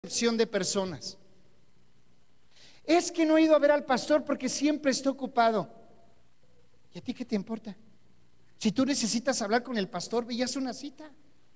excepción de personas. Es que no he ido a ver al pastor porque siempre está ocupado. ¿Y a ti qué te importa? Si tú necesitas hablar con el pastor, ve y haz una cita.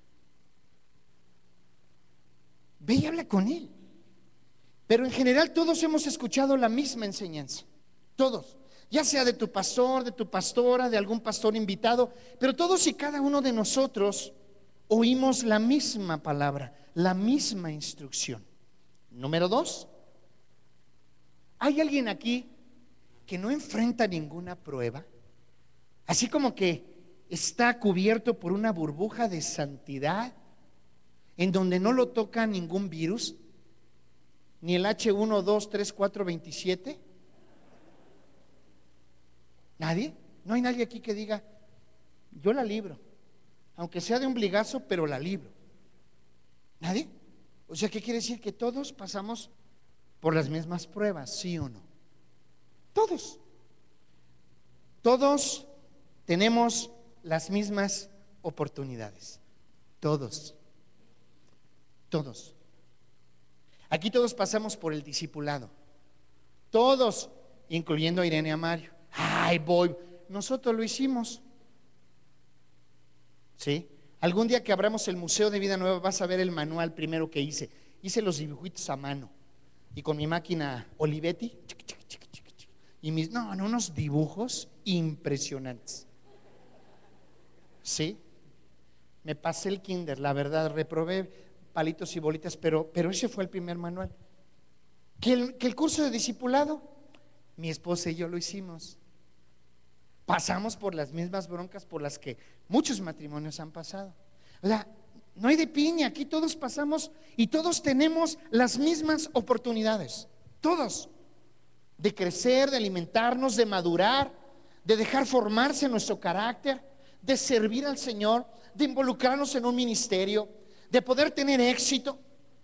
Ve y habla con él. Pero en general todos hemos escuchado la misma enseñanza. Todos. Ya sea de tu pastor, de tu pastora, de algún pastor invitado. Pero todos y cada uno de nosotros oímos la misma palabra, la misma instrucción. Número 2. ¿Hay alguien aquí que no enfrenta ninguna prueba? Así como que está cubierto por una burbuja de santidad en donde no lo toca ningún virus, ni el H1, 2, 3, 4, 27. ¿Nadie? No hay nadie aquí que diga, yo la libro, aunque sea de un bligazo, pero la libro. ¿Nadie? O sea, ¿qué quiere decir? Que todos pasamos por las mismas pruebas, ¿sí o no? Todos. Todos tenemos las mismas oportunidades. Todos. Todos. Aquí todos pasamos por el discipulado. Todos, incluyendo a Irene y a Mario. Ay, voy. Nosotros lo hicimos. ¿Sí? Algún día que abramos el Museo de Vida Nueva vas a ver el manual primero que hice. Hice los dibujitos a mano y con mi máquina Olivetti y unos dibujos impresionantes. ¿Sí? Me pasé el kinder, la verdad, reprobé palitos y bolitas, pero ese fue el primer manual. Que el curso de discipulado, mi esposa y yo lo hicimos. Pasamos por las mismas broncas por las que muchos matrimonios han pasado. O sea, no hay de piña, aquí todos pasamos y todos tenemos las mismas oportunidades. Todos. De crecer, de alimentarnos, de madurar, de dejar formarse nuestro carácter, de servir al Señor, de involucrarnos en un ministerio, de poder tener éxito.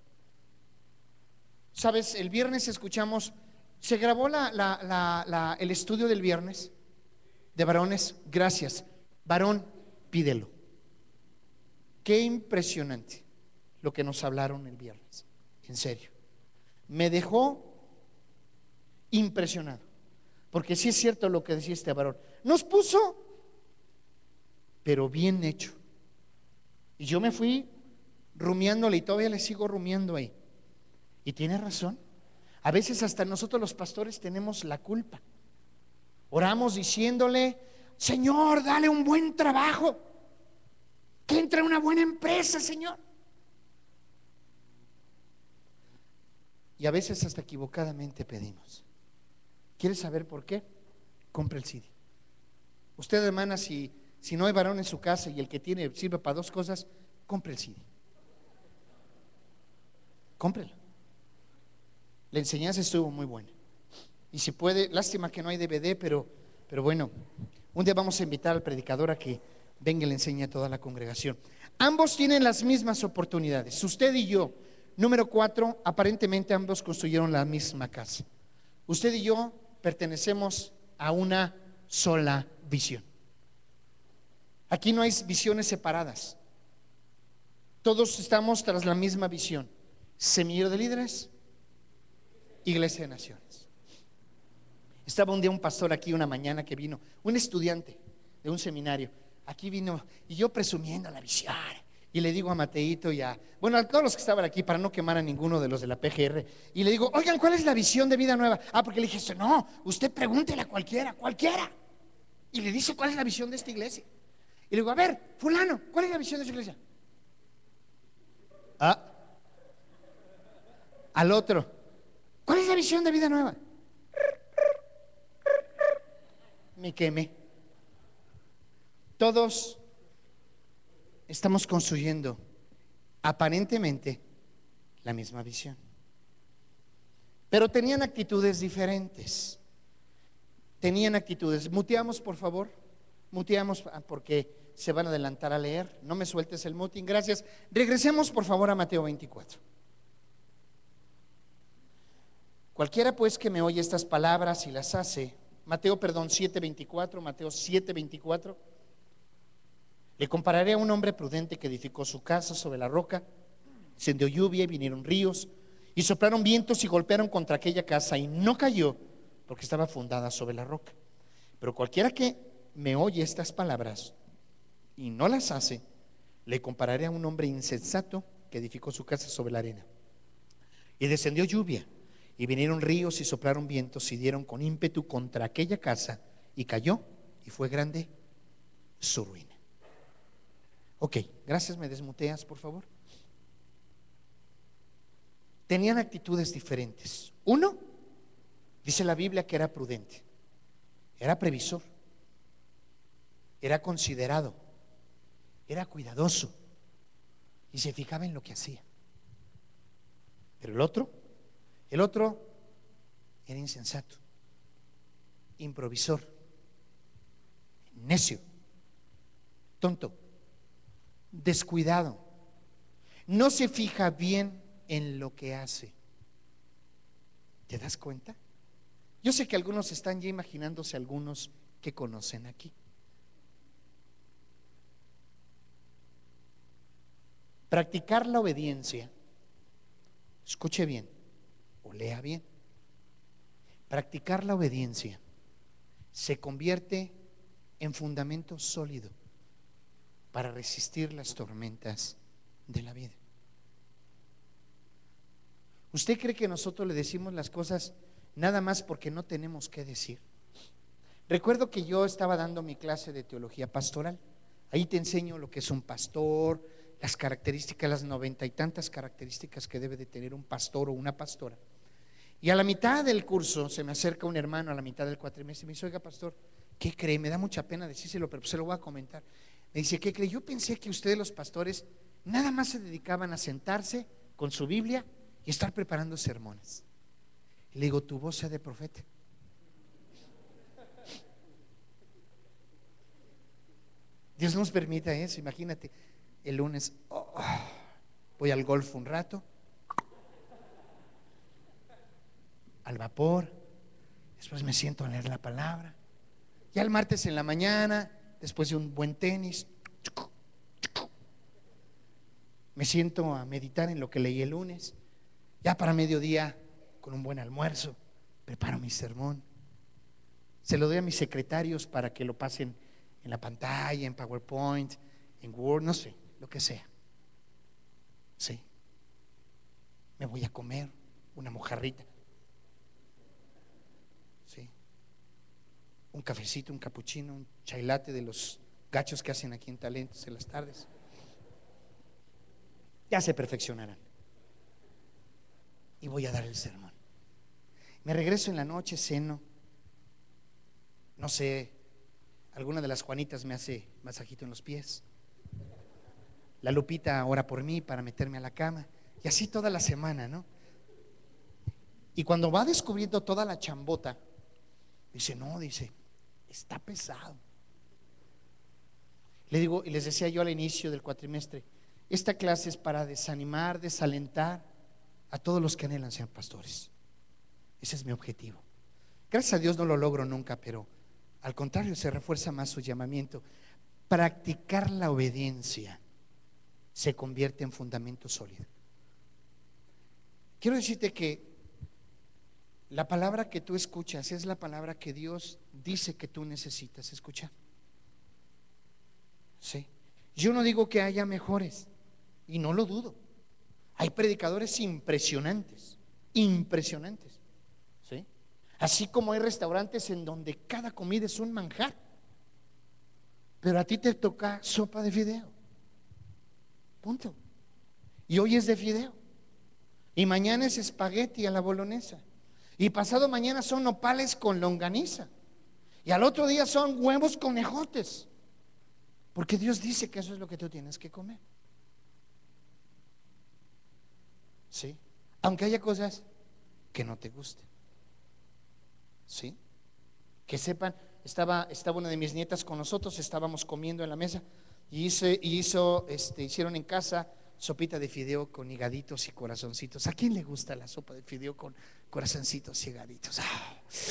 Sabes, el viernes escuchamos, se grabó el estudio del viernes de varones. Gracias, varón, pídelo. Qué impresionante lo que nos hablaron el viernes, en serio. Me dejó impresionado, porque sí es cierto lo que decía este varón. Nos puso, pero bien hecho. Y yo me fui rumiándole y todavía le sigo rumiando ahí. Y tiene razón. A veces hasta nosotros los pastores tenemos la culpa. Oramos diciéndole, Señor, dale un buen trabajo, que entre a una buena empresa, Señor. Y a veces hasta equivocadamente pedimos. ¿Quieres saber por qué? Compre el CD. Usted, hermana, si no hay varón en su casa y el que tiene sirve para dos cosas, compre el CD. Cómprelo. La enseñanza estuvo muy buena. Y si puede, lástima que no hay DVD, pero bueno, un día vamos a invitar al predicador a que venga y le enseñe a toda la congregación. Ambos tienen las mismas oportunidades, usted y yo. Número 4, aparentemente ambos construyeron la misma casa. Usted y yo pertenecemos a una sola visión. Aquí no hay visiones separadas. Todos estamos tras la misma visión. Semillero de Líderes, Iglesia de Naciones. Estaba un día un pastor aquí una mañana que vino, un estudiante de un seminario. Aquí vino y yo presumiendo la visión. Y le digo a Mateito y a todos los que estaban aquí, para no quemar a ninguno de los de la PGR, y le digo, oigan, ¿cuál es la visión de Vida Nueva? Porque le dije, no, usted pregúntele a cualquiera. Y le dice, ¿cuál es la visión de esta iglesia? Y le digo, a ver, fulano, ¿cuál es la visión de esta iglesia? Al otro, ¿cuál es la visión de Vida Nueva? Me quemé. Todos estamos construyendo aparentemente la misma visión, pero tenían actitudes diferentes. Muteamos, por favor. Muteamos porque se van a adelantar a leer. No me sueltes el muting, gracias. Regresemos por favor a Mateo 24. Cualquiera pues que me oye estas palabras y las hace, Mateo 7:24, le compararé a un hombre prudente que edificó su casa sobre la roca. Descendió lluvia y vinieron ríos, Y soplaron vientos y golpearon contra aquella casa y no cayó porque estaba fundada sobre la roca. Pero cualquiera que me oye estas palabras y no las hace, le compararé a un hombre insensato que edificó su casa sobre la arena. Y descendió lluvia, y vinieron ríos y soplaron vientos y dieron con ímpetu contra aquella casa, y cayó, y fue grande su ruina. Ok, gracias, me desmuteas, por favor. Tenían actitudes diferentes. Uno, dice la Biblia que era prudente, era previsor, era considerado, era cuidadoso y se fijaba en lo que hacía. Pero el otro era insensato, improvisor, necio, tonto, descuidado, no se fija bien en lo que hace. ¿Te das cuenta? Yo sé que algunos están ya imaginándose algunos que conocen aquí. Practicar la obediencia, escuche bien o lea bien, practicar la obediencia se convierte en fundamento sólido para resistir las tormentas de la vida. ¿Usted cree que nosotros le decimos las cosas nada más porque no tenemos que decir? Recuerdo que yo estaba dando mi clase de teología pastoral. Ahí te enseño lo que es un pastor, las características, las 90 y tantas características que debe de tener un pastor o una pastora. Y a la mitad del curso se me acerca un hermano a la mitad del cuatrimestre y me dice: oiga, pastor, ¿qué cree? Me da mucha pena decírselo, pero se lo voy a comentar. Me dice: ¿qué cree? Yo pensé que ustedes, los pastores, nada más se dedicaban a sentarse con su Biblia y estar preparando sermones. Y le digo: tu voz sea de profeta. Dios nos permita eso. Imagínate, el lunes voy al golf un rato, al vapor, después me siento a leer la palabra. Ya el martes en la mañana, después de un buen tenis, me siento a meditar en lo que leí el lunes. Ya para mediodía, con un buen almuerzo, preparo mi sermón. Se lo doy a mis secretarios para que lo pasen en la pantalla, en PowerPoint, en Word, no sé, lo que sea. Sí. Me voy a comer una mojarrita. Sí. Un cafecito, un capuchino, un chai latte de los gachos que hacen aquí en Talentos en las tardes. Ya se perfeccionarán. Y voy a dar el sermón. Me regreso en la noche, ceno. No sé, alguna de las Juanitas me hace masajito en los pies. La Lupita ora por mí para meterme a la cama. Y así toda la semana, ¿no? Y cuando va descubriendo toda la chambota, dice: no, dice, está pesado. Le digo, y les decía yo al inicio del cuatrimestre, esta clase es para desanimar, desalentar a todos los que anhelan ser pastores. Ese es mi objetivo. Gracias a Dios no lo logro nunca, pero al contrario, se refuerza más su llamamiento. Practicar la obediencia se convierte en fundamento sólido. Quiero decirte que la palabra que tú escuchas es la palabra que Dios dice que tú necesitas escuchar. Sí. Yo no digo que haya mejores, y no lo dudo. Hay predicadores impresionantes, impresionantes. ¿Sí? Así como hay restaurantes en donde cada comida es un manjar, pero a ti te toca sopa de fideo. Punto. Y hoy es de fideo. Y mañana es espagueti a la bolonesa. Y pasado mañana son nopales con longaniza. Y al otro día son huevos con ejotes. Porque Dios dice que eso es lo que tú tienes que comer. ¿Sí? Aunque haya cosas que no te gusten. ¿Sí? Que sepan, estaba una de mis nietas con nosotros, estábamos comiendo en la mesa y hicieron en casa sopita de fideo con higaditos y corazoncitos. ¿A quién le gusta la sopa de fideo con corazoncitos y higaditos?